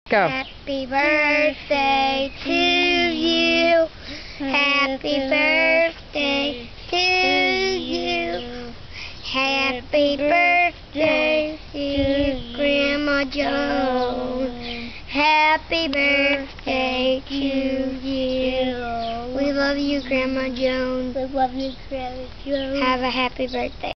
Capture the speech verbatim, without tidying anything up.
Go. Happy birthday to you. Happy birthday to you. Happy birthday to Grandma Joan. Happy birthday to you. We love you, Grandma Joan. We love you, Grandma Joan. Have a happy birthday.